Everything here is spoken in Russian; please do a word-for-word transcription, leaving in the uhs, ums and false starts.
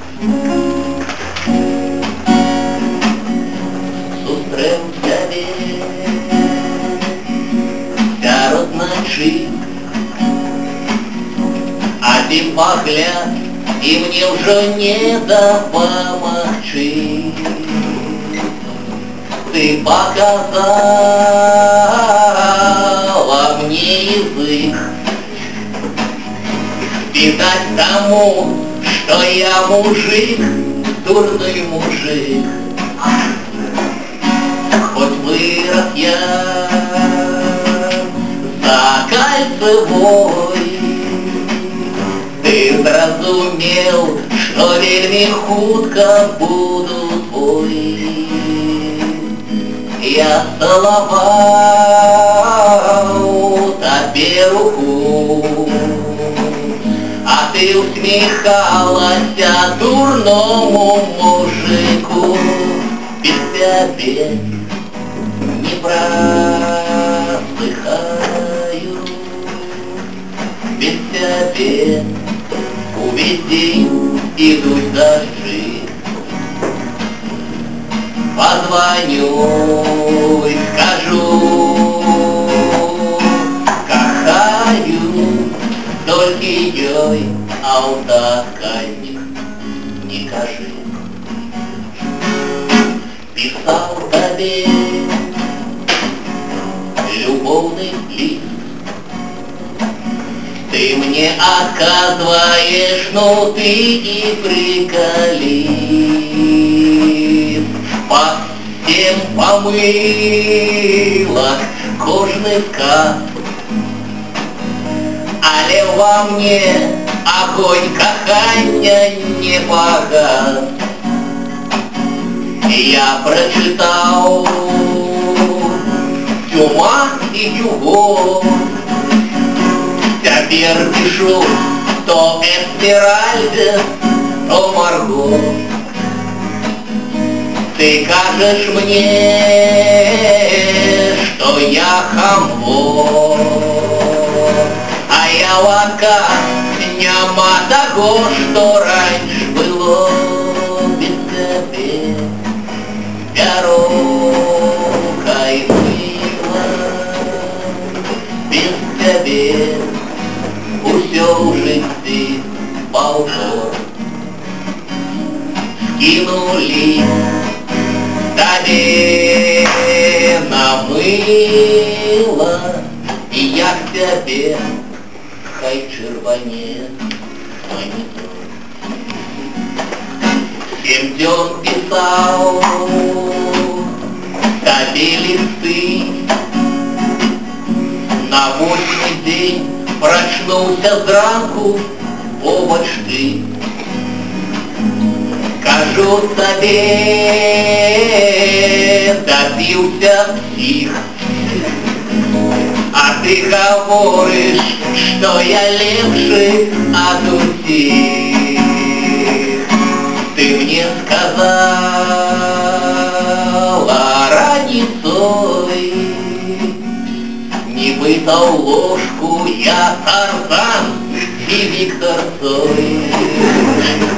Зустрів тебе серед ночи, один погляд, и мне уже не допомогчи. Ты показала мне язык, видать тому, что я мужик, дурной мужик. Хоть вырос я за кольцевой, ты зразумел, что вельми хутко буду твой. Я целовал тебе руку, а ты усмехалась дурному мужику. Без тебя не просыхаю, без тебя увесь день идут дожди. Позвоню и скажу, кохаю, только ей алтакальник не кажи. Писал тебе любовный лист, ты мне отказываешь, но ты и приколист. По всем помыла кожный сказ, але во мне огонь кохания не погас. Я прочитал Дюма и Юго, теперь пишу то Эсмеральда, то Марго. Ты кажешь мне, что я хамло, а я лака нема того, что раньше было. Без тебя дорогой мила, без тебя усё жизни полно. Скинули тебе намыло, и я к тебе хай червоне монитор. Семь дён писал тебе листы, на восьмый день прочнулся зранку побочты. Кажу тебе, добился всех, а ты говоришь, что я лепший от всех. Ты мне сказала раницой, не вытал ложку я Тарзан и Виктор Цой.